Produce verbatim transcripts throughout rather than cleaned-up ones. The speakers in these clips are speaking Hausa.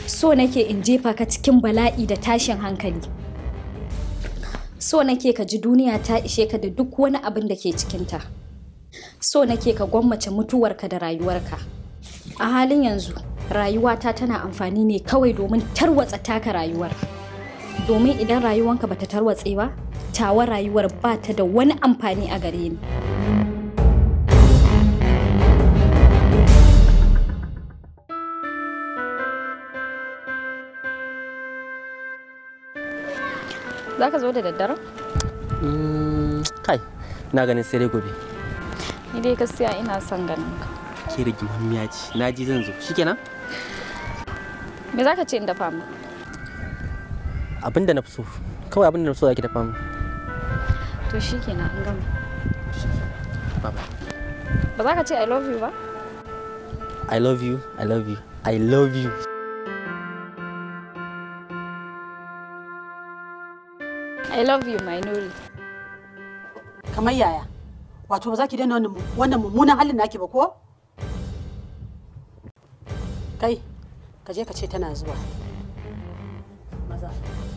So nake in jefa ka cikin bala'i da tashin hankali. So nake ka ji duniya ta ishe ka da duk wani abin da ke cikinta. So nake ka gwammace mutuwarka da rayuwarka. A halin yanzu, rayuwata tana amfani ne kawai domin tarwatsa taka rayuwar. Domin idan rayuwanka bata tarwatse ba, tawa rayuwar ba ta da wani amfani a gare ni. Za ka zo da daddare? Kai, na ganin sai dai gobe. Ni dai gaskiya ina son ganin ka. Ke rigimammiya ce, na ji zan zo. Shikenan? Me za ka ce in dafa mu? Abinda na fi so. Kawai abinda na fi so za ki dafa mu. To shikenan an gama. Baba. Ba za ka ce I love you ba? I love you, I love you, I love you. I love you, my Nuri. Kamar yaya? Wato ba za ki daina wannan mummunan halin naki ba ko? Kai, ka je ka ce tana zuwa. Maza.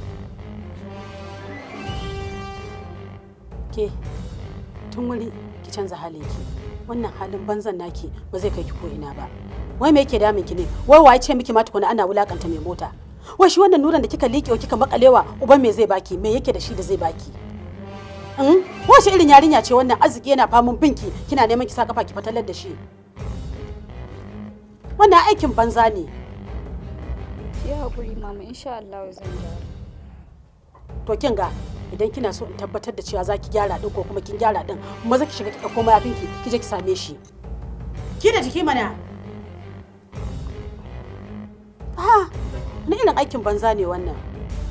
Ke, tun wuri ki canza halinki. Wannan halin banzan naki ba zai kai ki ko ina ba. Wai me yake damun ki ne? Wai waye ce miki ma tukuna ana wulakanta mai mota? Wai shi wannan nuran da kika liƙe kika makalewa uban me zai baki? Me yake da shi da zai baki? Mm? Wace irin yarinya ce wannan arziki yana famun binki kina neman ki sa kafa ki fatalar da shi? Wannan aikin banza ne. Ki hakuri mama, insha Allah zan gyara. To kin ga idan kina so in tabbatar da cewa zaki gyara din ko kuma kin gyara din, maza ki shiga ki dauko mayafinki ki je ki same shi. Ki da jiki mana. Ah, ni irin aikin banza ne wannan.